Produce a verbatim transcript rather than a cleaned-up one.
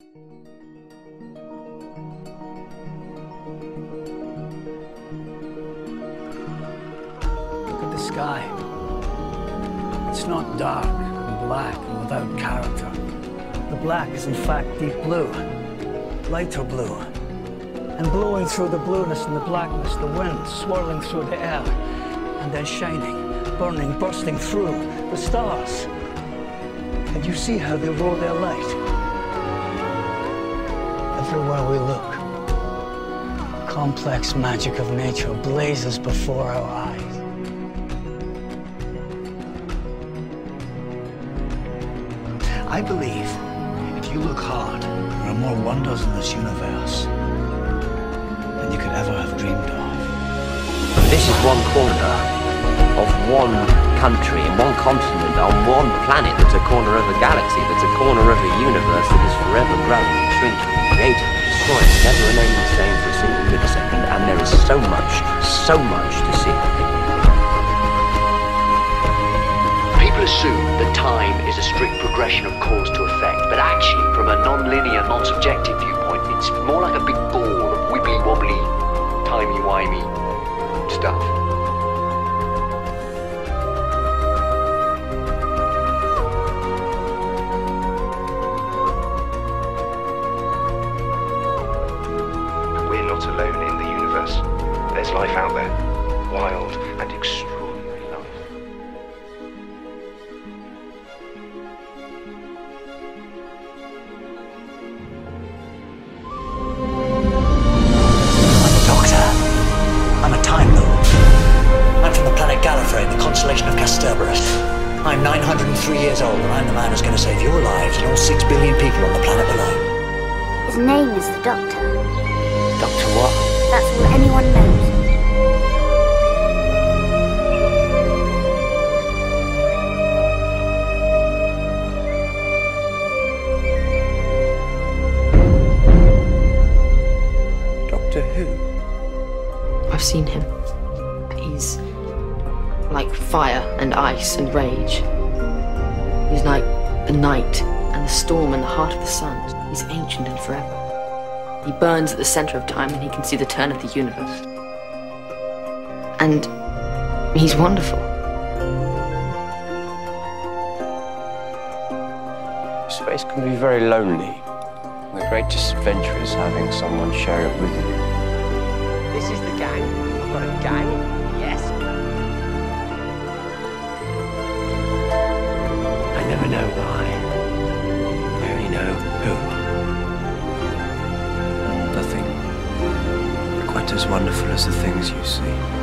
Look at the sky. It's not dark and black and without character. The black is in fact deep blue, lighter blue. And blowing through the blueness and the blackness, the wind swirling through the air, and then shining, burning, bursting through the stars. And you see how they roll their light. Everywhere we look, the complex magic of nature blazes before our eyes. I believe if you look hard, there are more wonders in this universe than you could ever have dreamed of. This is one corner of one country, in one continent, on one planet that's a corner of a galaxy, that's a corner of a universe that is forever growing, shrinking, creating, destroying, never remaining the same for a single millisecond, and there is so much, so much to see. People assume that time is a strict progression of cause to effect, but actually, from a non-linear, non-subjective viewpoint, it's more like a big ball of wibbly-wobbly, timey-wimey stuff. We're not alone in the universe. There's life out there, wild and extraordinary life. I'm nine hundred and three years old, and I'm the man who's going to save your lives and all six billion people on the planet below. His name is the Doctor. Doctor what? That's all anyone knows. Doctor Who? I've seen him. He's like fire and ice and rage. He's like the night and the storm and the heart of the sun. He's ancient and forever. He burns at the center of time and he can see the turn of the universe. And he's wonderful. Space can be very lonely. The greatest adventure is having someone share it with you. This is the gang. I've got a gang. Yes. I never know why. I only know who. Nothing quite as wonderful as the things you see.